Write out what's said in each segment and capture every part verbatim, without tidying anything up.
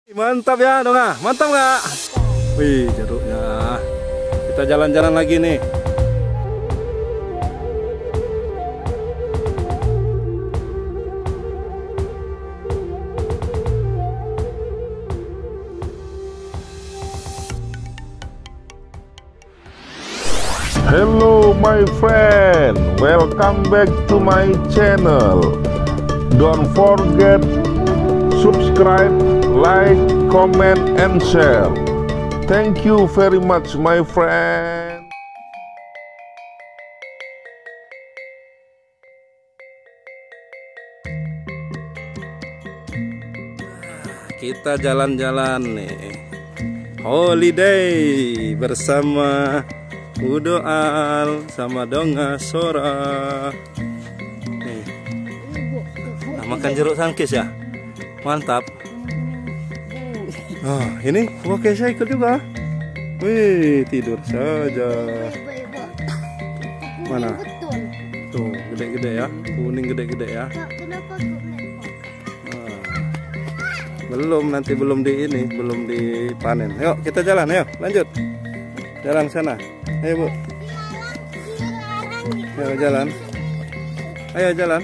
Mantap ya dong, ah, mantap nggak? Wih, jeruknya. Kita jalan-jalan lagi nih. Hello my friend, welcome back to my channel. Don't forget subscribe, like, comment, and share. Thank you very much my friend. Kita jalan-jalan nih, holiday bersama Udo Al sama Donga Sora. Nih. Nah, makan jeruk sangkis ya, mantap. Oh, ini oke saya ikut juga. Wih, tidur saja. Mana? Tuh, gede-gede ya, kuning gede-gede ya. Belum, nanti belum di ini, belum dipanen. Yuk kita jalan, ayo lanjut. Jalan sana. Ayo Bu. Ayo jalan. Ayo jalan.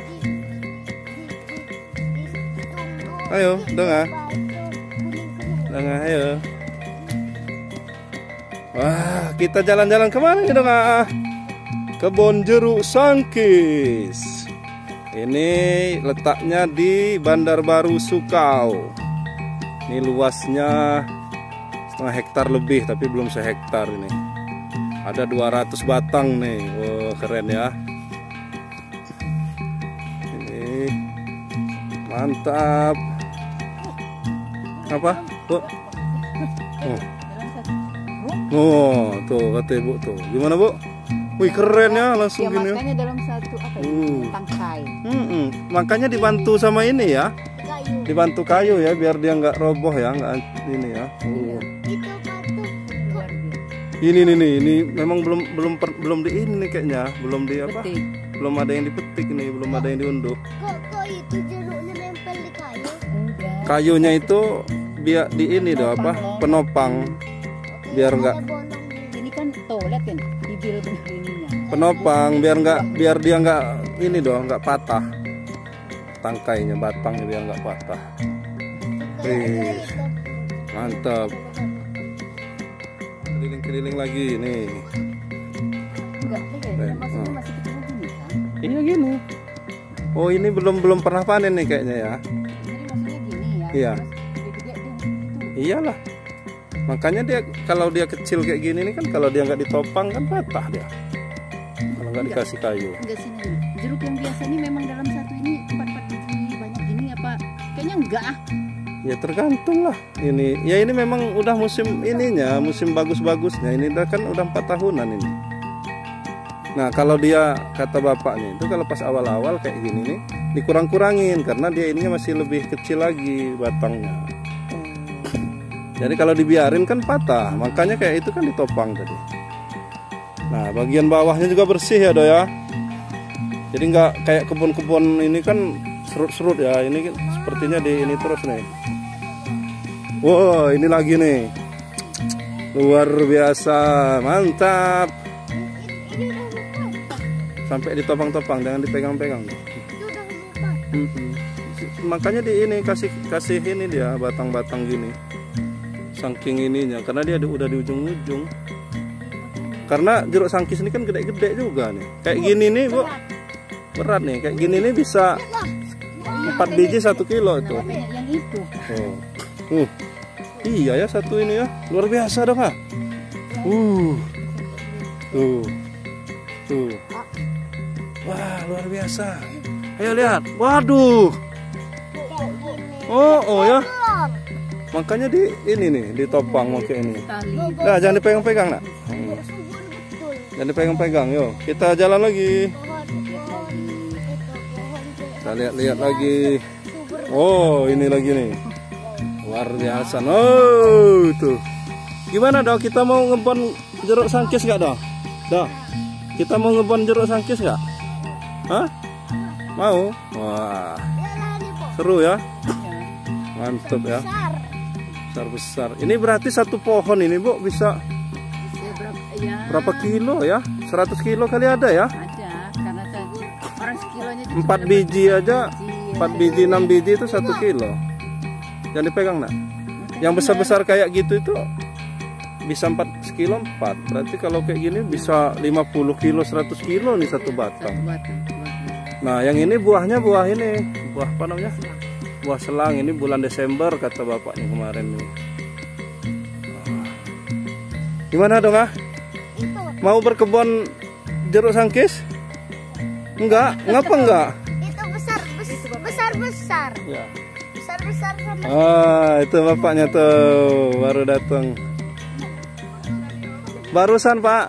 Ayo, Donga. Donga, ayo. Wah, kita jalan-jalan kemana nih Donga? Kebun jeruk sangkis. Ini letaknya di Bandar Baru Sukau. Ini luasnya setengah hektar lebih, tapi belum sehektar ini. Ada dua ratus batang nih. Wow, keren ya. Ini mantap. Apa? Bu? Oh. Oh, tuh kata Ibu tuh. Gimana Bu? Wih, keren ya, langsung ya, gini. Makanya dalam satu apa ya? Uh. Tangkai. Hmm, hmm. Makanya dibantu sama ini ya. Dibantu kayu ya, biar dia nggak roboh ya, nggak ini ya. Uh. Ini nih nih, ini memang belum belum belum di ini nih kayaknya, belum di apa? Petik. Belum ada yang dipetik nih, belum ada yang diunduh. Kok kok itu jeruknya nempel di kayu? Enggak. Kayunya itu biar di ini doh apa? Penopang. Biar nggak Ini kan tuh lihat kan, bibir bener ininya. penopang, biar nggak biar dia nggak ini doh, nggak patah. Tangkainya, batangnya biar nggak patah. Wih, mantap. Keliling-keliling lagi nih. Enggak, Eh, ya, maksudnya oh. masih kecil gini kan. Iya gini. Oh ini belum belum pernah panen nih kayaknya ya. Jadi maksudnya gini ya. Iya. Terus gede-gede dia gitu. Iyalah. Makanya dia kalau dia kecil kayak gini nih kan, kalau dia nggak ditopang kan patah dia. Kalau nggak dikasih kayu. Enggak sini dulu. Jeruk yang biasa ini memang dalam satu ini empat-empat biji banyak gini apa? Kayaknya enggak ah. Ya tergantung lah. Ini ya ini memang udah musim ininya, musim bagus-bagusnya. Ini udah kan udah empat tahunan ini. Nah kalau dia kata bapaknya itu kalau pas awal-awal kayak gini nih dikurang-kurangin karena dia ininya masih lebih kecil lagi batangnya. Jadi kalau dibiarin kan patah, makanya kayak itu kan ditopang tadi. Nah bagian bawahnya juga bersih ya Do ya. Jadi nggak kayak kebun-kebun ini kan serut-serut ya. Ini sepertinya di ini terus nih. Wow ini lagi nih. Luar biasa, mantap. Sampai ditopang-topang, jangan dipegang-pegang. Mm-mm. Makanya di ini kasih kasih ini dia batang-batang gini. Saking ininya, karena dia udah di ujung-ujung. Karena jeruk sangkis ini kan gede-gede juga nih. Kayak gini nih Bu, berat nih. Kayak gini nih bisa empat biji satu kilo itu. Yang itu. Oh. Uh. Iya ya satu ini ya, luar biasa dong ah. Uh. Tuh. Tuh. Wah, luar biasa. Ayo lihat. Waduh. Oh, oh ya. Makanya di ini nih, ditopang pakai ini. Tali. Nah, jangan dipegang-pegang, Nak. Hmm. Jangan dipegang-pegang, yuk. Kita jalan lagi. Kita lihat-lihat lagi. Oh, ini lagi nih. Luar biasa. Oh, tuh. Gimana, Dok? Kita mau ngebon jeruk sangkis nggak, Dok? Dok. Kita mau ngebon jeruk sangkis nggak? Hah? Mau? Wah. Seru ya? Mantap ya. besar-besar. Ini berarti satu pohon ini Bu bisa Bisa berapa, ya, berapa kilo ya? seratus kilo kali ada ya? ada, karena saya, orang sekilonya itu Empat cuma biji dapat aja, biji, empat ya. biji, enam biji itu satu kilo. Jangan dipegang nak. Yang besar-besar kayak gitu itu bisa empat kilo empat. Berarti kalau kayak gini bisa lima puluh kilo, seratus kilo nih satu batang. Satu batang, buahnya. Nah, yang ini buahnya buah ini, buah apa namanya? Buah selang. Ini bulan Desember kata bapaknya kemarin nih. Gimana dong ah? Itu. Mau berkebun jeruk sangkis? Enggak, ngapa enggak? Itu besar besar besar besar. Ya. Besar besar sama. Ah, itu bapaknya tuh baru datang. Barusan Pak.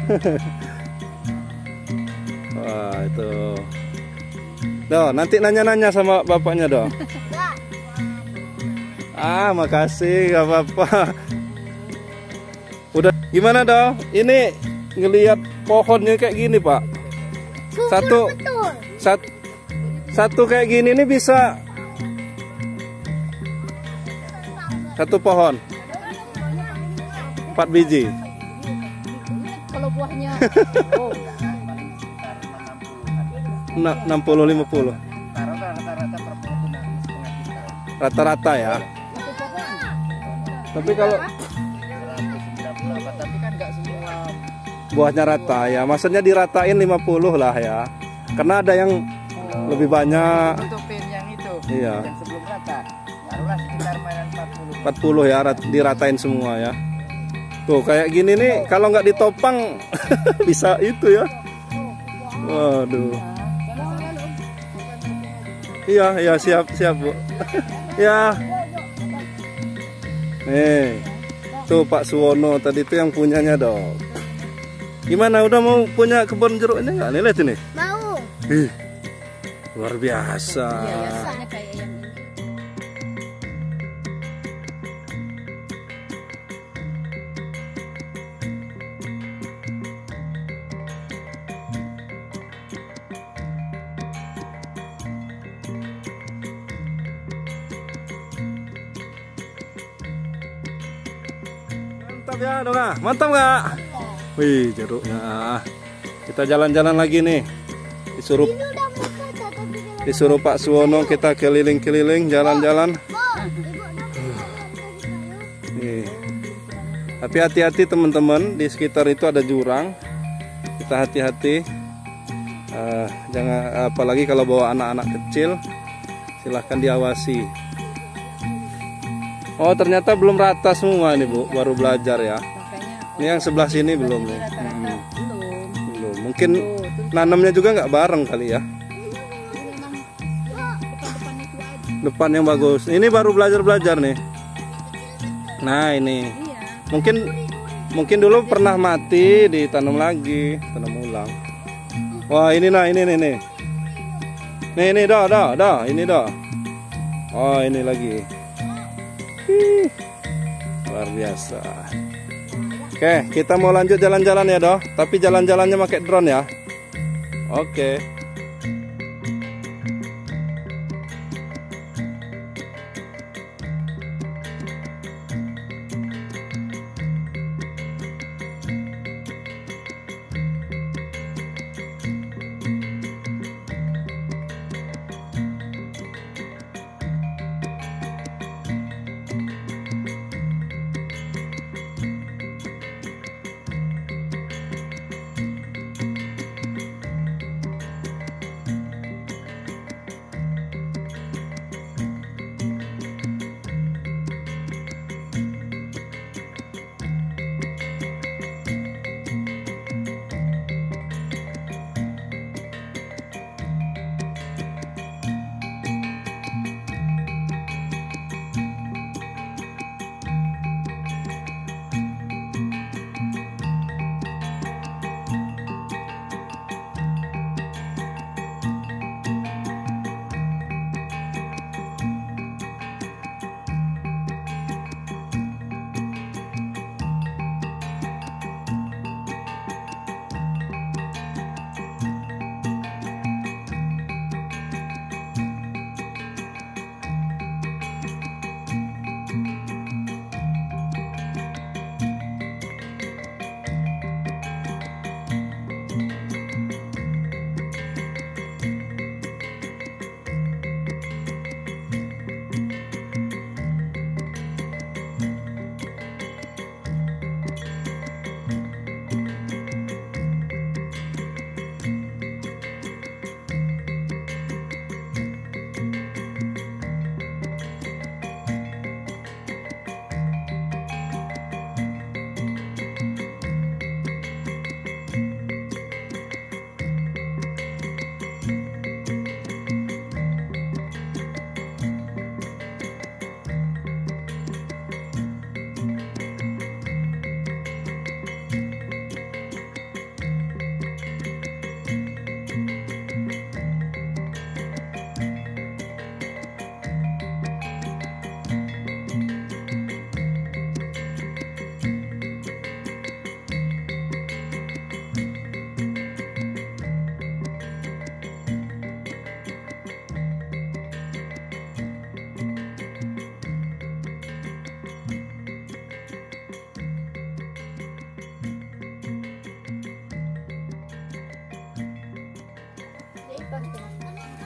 Wah itu. Doh, nanti nanya-nanya sama bapaknya doh. Enggak. Ah, makasih, gak apa-apa. Udah, gimana doh? Ini ngelihat pohonnya kayak gini Pak. Subur Satu, betul. sat, satu kayak gini nih bisa satu pohon empat biji. Kalau buahnya, oh, Na- enam puluh lima puluh rata-rata ya. Tapi kalau tapi kan nggak semua buahnya rata ya, maksudnya diratain lima puluh lah ya. Karena ada yang lebih banyak. tutupin yang itu Iya. yang sebelum rata taruhlah sekitar mainan empat puluh empat puluh ya, rat- diratain semua ya. Tuh kayak gini nih kalau nggak ditopang bisa itu ya. Waduh. Iya, iya siap, siap Bu. Ya. Nih. Tuh Pak Suwono tadi itu yang punyanya dong. Gimana udah mau punya kebun jeruk ini nggak? Nih lihat ini. Mau. Ih, luar biasa. ya, biasanya kayak yang ini. Mantap ya dong ah, mantap nggak? Wih jeruknya. Kita jalan-jalan lagi nih. Disuruh Ini udah mau kaca tapi dia disuruh Pak Suwono kita keliling-keliling jalan-jalan. mau. Ibu udah mau kayu. Nih. Tapi hati-hati teman-teman, di sekitar itu ada jurang. Kita hati-hati. Eh, jangan apalagi kalau bawa anak-anak kecil, silahkan diawasi. Oh ternyata belum rata semua nih Bu, baru belajar ya. Makanya Ini yang sebelah sini belum nih. rata-rata Hmm, belum. belum. Mungkin nanamnya juga nggak bareng kali ya. Memang depan-depan itu aja. Depan yang bagus. Ini baru belajar-belajar nih. Nah ini. Iya. Mungkin mungkin dulu pernah mati, ditanam lagi, tanam ulang. Wah ini nah ini nih nih. Nih ini dah dah dah ini dah. Oh ini lagi. Ih, luar biasa. Oke kita mau lanjut jalan-jalan ya doh. Tapi jalan-jalannya pakai drone ya. Oke.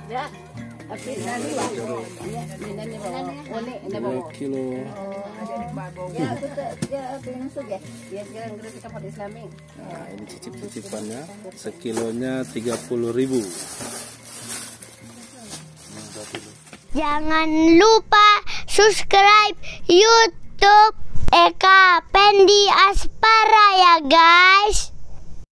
Ya. Tapi nani wah. Ya, nani bawa. Oleh nani bawa. dua kilo. Ya, kita ya pinasuk ya. Ya sekarang kita pada Islami. Nah, ini cicip-cicipannya. Sekilonya tiga puluh ribu. Jangan lupa subscribe YouTube Eka Pendi Aspara ya guys.